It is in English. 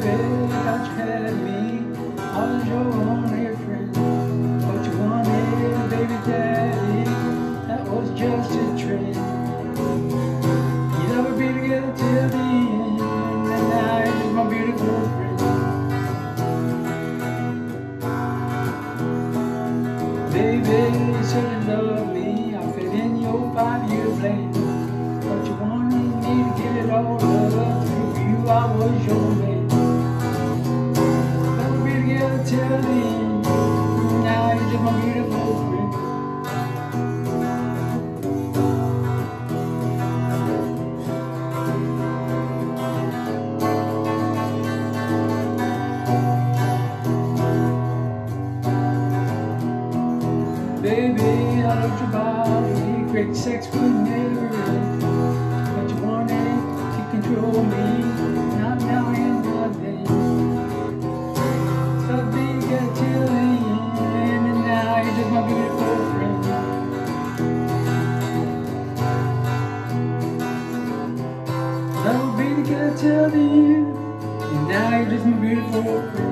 thought you had me. I was your only friend. What you wanted, baby daddy, that was just a trend. You never be together till the end, and now you're just my beautiful friend. Baby, you said you love me, I fit in your 5-year plan. But you wanted me to give it all up, through you I was your man. Never be together till the end, now you're just my beautiful friend. Baby, I loved your body, great sex would never end. But you wanted to control me, not now and not then. So be together till the end, and now you're just my beautiful friend. Never be together till the end, and now you're just my beautiful friend.